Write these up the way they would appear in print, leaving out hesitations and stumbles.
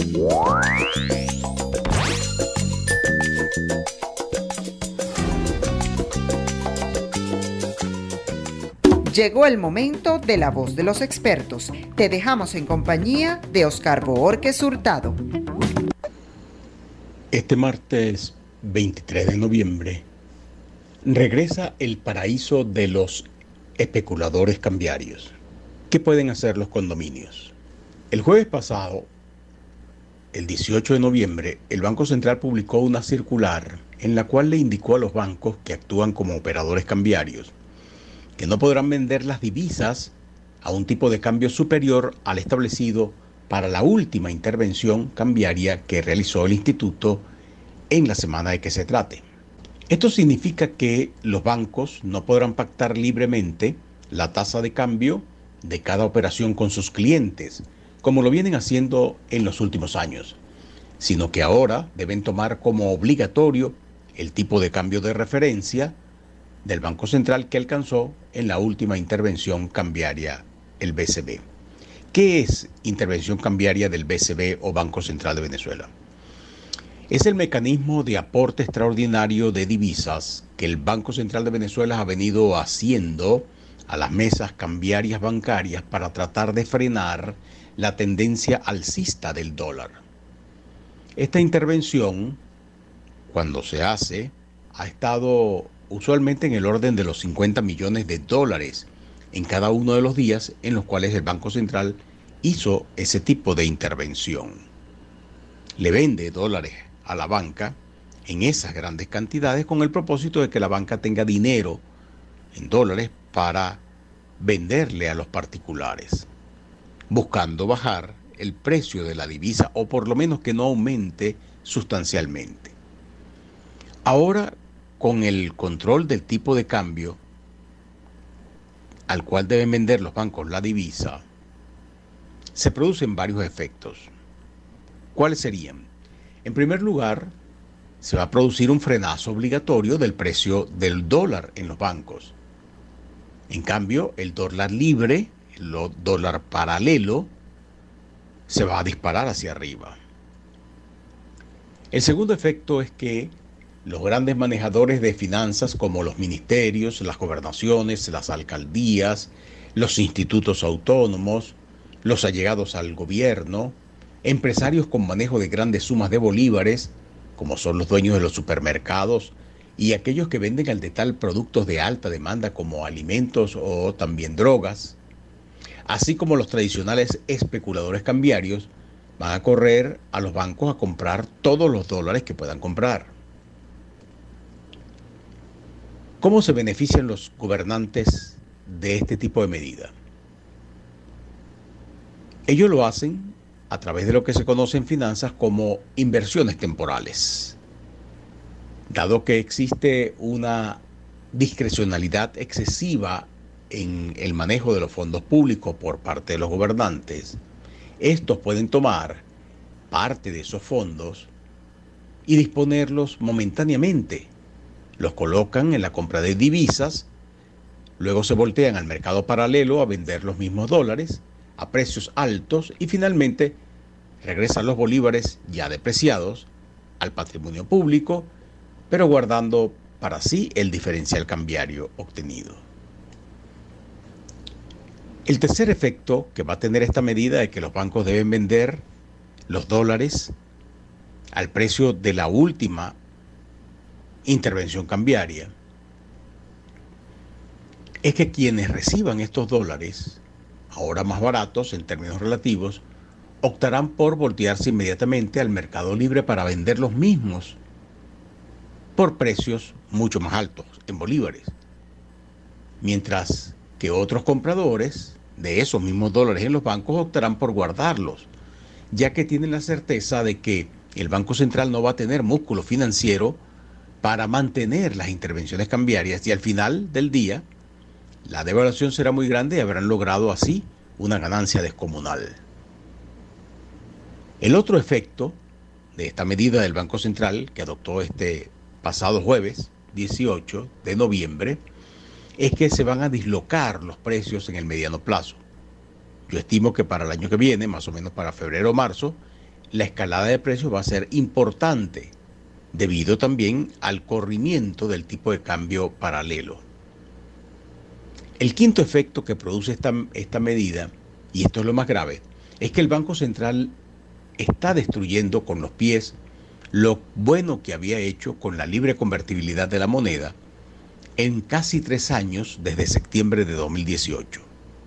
Llegó el momento de la voz de los expertos. Te dejamos en compañía de Oscar Bohórquez Hurtado. Este martes 23 de noviembre regresa el paraíso de los especuladores cambiarios. ¿Qué pueden hacer los condominios? El jueves pasado, el 18 de noviembre, el Banco Central publicó una circular en la cual le indicó a los bancos que actúan como operadores cambiarios que no podrán vender las divisas a un tipo de cambio superior al establecido para la última intervención cambiaria que realizó el instituto en la semana de que se trate. Esto significa que los bancos no podrán pactar libremente la tasa de cambio de cada operación con sus clientes, como lo vienen haciendo en los últimos años, sino que ahora deben tomar como obligatorio el tipo de cambio de referencia del Banco Central que alcanzó en la última intervención cambiaria, el BCB. ¿Qué es intervención cambiaria del BCB o Banco Central de Venezuela? Es el mecanismo de aporte extraordinario de divisas que el Banco Central de Venezuela ha venido haciendo a las mesas cambiarias bancarias para tratar de frenar la tendencia alcista del dólar. Esta intervención, cuando se hace, ha estado usualmente en el orden de los 50 millones de dólares en cada uno de los días en los cuales el Banco Central hizo ese tipo de intervención. Le vende dólares a la banca en esas grandes cantidades con el propósito de que la banca tenga dinero en dólares para venderle a los particulares, buscando bajar el precio de la divisa o por lo menos que no aumente sustancialmente. Ahora, con el control del tipo de cambio al cual deben vender los bancos la divisa, se producen varios efectos. ¿Cuáles serían? En primer lugar, se va a producir un frenazo obligatorio del precio del dólar en los bancos. En cambio, el dólar libre, el dólar paralelo, se va a disparar hacia arriba. El segundo efecto es que los grandes manejadores de finanzas como los ministerios, las gobernaciones, las alcaldías, los institutos autónomos, los allegados al gobierno, empresarios con manejo de grandes sumas de bolívares, como son los dueños de los supermercados y aquellos que venden al detalle productos de alta demanda como alimentos o también drogas, así como los tradicionales especuladores cambiarios, van a correr a los bancos a comprar todos los dólares que puedan comprar. ¿Cómo se benefician los gobernantes de este tipo de medida? Ellos lo hacen a través de lo que se conoce en finanzas como inversiones temporales. Dado que existe una discrecionalidad excesiva en el manejo de los fondos públicos por parte de los gobernantes, estos pueden tomar parte de esos fondos y disponerlos momentáneamente. Los colocan en la compra de divisas, luego se voltean al mercado paralelo a vender los mismos dólares a precios altos y finalmente regresan los bolívares ya depreciados al patrimonio público, pero guardando para sí el diferencial cambiario obtenido. El tercer efecto que va a tener esta medida es que los bancos deben vender los dólares al precio de la última intervención cambiaria, es que quienes reciban estos dólares, ahora más baratos en términos relativos, optarán por voltearse inmediatamente al mercado libre para vender los mismos por precios mucho más altos en bolívares, mientras que otros compradores de esos mismos dólares en los bancos optarán por guardarlos, ya que tienen la certeza de que el Banco Central no va a tener músculo financiero para mantener las intervenciones cambiarias y al final del día la devaluación será muy grande y habrán logrado así una ganancia descomunal. El otro efecto de esta medida del Banco Central que adoptó este pasado jueves 18 de noviembre es que se van a dislocar los precios en el mediano plazo. Yo estimo que para el año que viene, más o menos para febrero o marzo, la escalada de precios va a ser importante, debido también al corrimiento del tipo de cambio paralelo. El quinto efecto que produce esta medida, y esto es lo más grave, es que el Banco Central está destruyendo con los pies lo bueno que había hecho con la libre convertibilidad de la moneda en casi 3 años desde septiembre de 2018.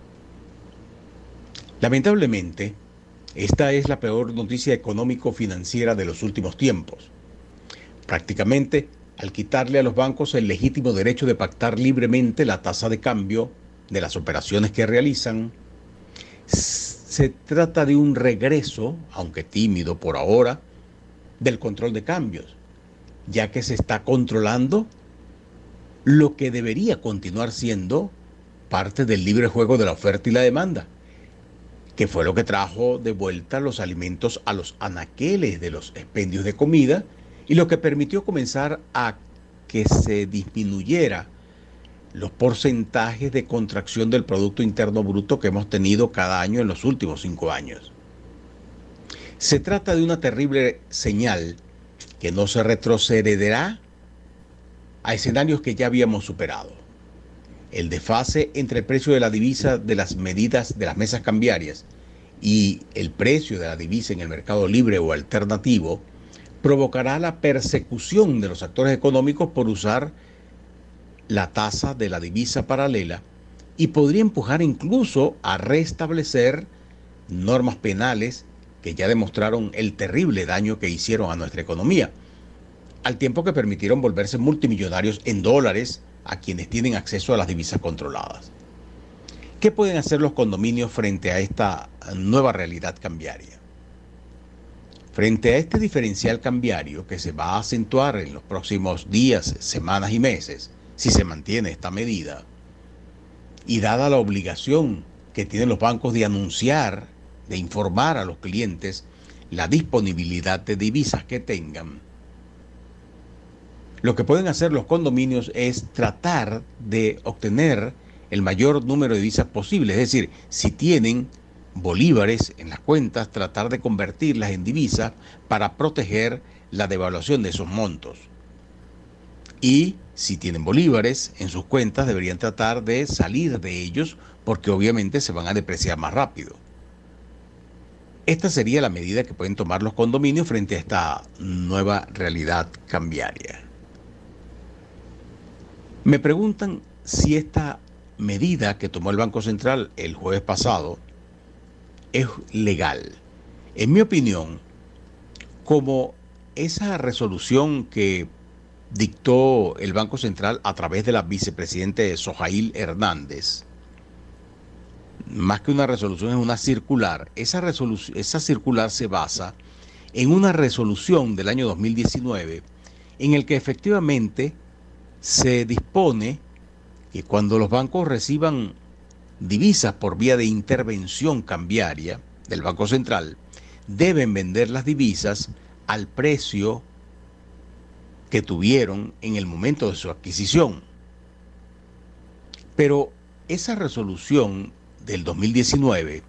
Lamentablemente, esta es la peor noticia económico-financiera de los últimos tiempos. Prácticamente, al quitarle a los bancos el legítimo derecho de pactar libremente la tasa de cambio de las operaciones que realizan, se trata de un regreso, aunque tímido por ahora, del control de cambios, ya que se está controlando lo que debería continuar siendo parte del libre juego de la oferta y la demanda, que fue lo que trajo de vuelta los alimentos a los anaqueles de los expendios de comida y lo que permitió comenzar a que se disminuyera los porcentajes de contracción del Producto Interno Bruto que hemos tenido cada año en los últimos 5 años. Se trata de una terrible señal que no se retrocederá a escenarios que ya habíamos superado. El desfase entre el precio de la divisa de las medidas de las mesas cambiarias y el precio de la divisa en el mercado libre o alternativo provocará la persecución de los actores económicos por usar la tasa de la divisa paralela y podría empujar incluso a restablecer normas penales que ya demostraron el terrible daño que hicieron a nuestra economía, al tiempo que permitieron volverse multimillonarios en dólares a quienes tienen acceso a las divisas controladas. ¿Qué pueden hacer los condominios frente a esta nueva realidad cambiaria? Frente a este diferencial cambiario que se va a acentuar en los próximos días, semanas y meses, si se mantiene esta medida, y dada la obligación que tienen los bancos de anunciar, de informar a los clientes la disponibilidad de divisas que tengan, lo que pueden hacer los condominios es tratar de obtener el mayor número de divisas posible. Es decir, si tienen bolívares en las cuentas, tratar de convertirlas en divisas para proteger la devaluación de esos montos. Y si tienen bolívares en sus cuentas, deberían tratar de salir de ellos porque obviamente se van a depreciar más rápido. Esta sería la medida que pueden tomar los condominios frente a esta nueva realidad cambiaria. Me preguntan si esta medida que tomó el Banco Central el jueves pasado es legal. En mi opinión, como esa resolución que dictó el Banco Central a través de la vicepresidenta Sohail Hernández, más que una resolución es una circular. Esa circular se basa en una resolución del año 2019 en el que efectivamente se dispone que cuando los bancos reciban divisas por vía de intervención cambiaria del Banco Central, deben vender las divisas al precio que tuvieron en el momento de su adquisición. Pero esa resolución del 2019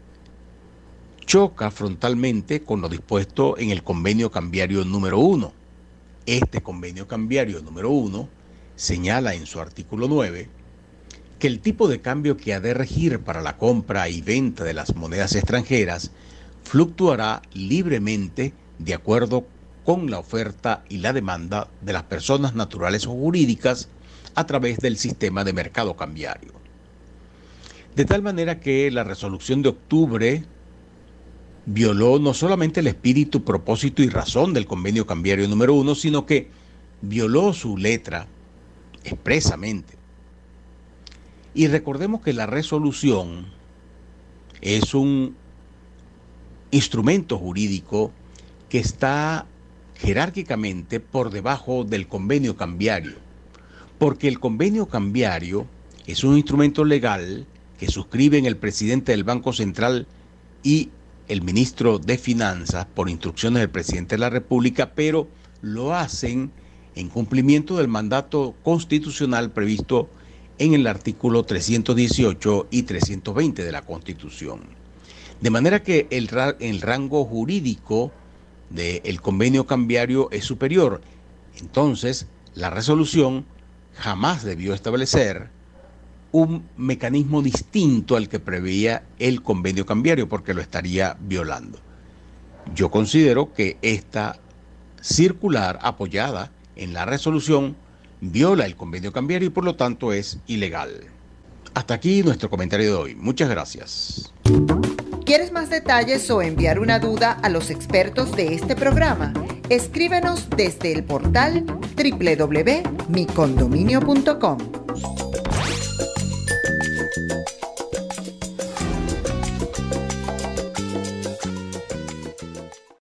choca frontalmente con lo dispuesto en el convenio cambiario número 1. Este convenio cambiario número 1 señala en su artículo 9 que el tipo de cambio que ha de regir para la compra y venta de las monedas extranjeras fluctuará libremente de acuerdo con la oferta y la demanda de las personas naturales o jurídicas a través del sistema de mercado cambiario. De tal manera que la resolución de octubre violó no solamente el espíritu, propósito y razón del convenio cambiario número 1, sino que violó su letra expresamente. Y recordemos que la resolución es un instrumento jurídico que está jerárquicamente por debajo del convenio cambiario, porque el convenio cambiario es un instrumento legal que suscriben el presidente del Banco Central y el ministro de Finanzas por instrucciones del presidente de la República, pero lo hacen en cumplimiento del mandato constitucional previsto en el artículo 318 y 320 de la Constitución. De manera que el rango jurídico del convenio cambiario es superior. Entonces, la resolución jamás debió establecer un mecanismo distinto al que preveía el convenio cambiario, porque lo estaría violando. Yo considero que esta circular apoyada en la resolución viola el convenio cambiario y por lo tanto es ilegal. Hasta aquí nuestro comentario de hoy. Muchas gracias. ¿Quieres más detalles o enviar una duda a los expertos de este programa? Escríbenos desde el portal www.micondominio.com.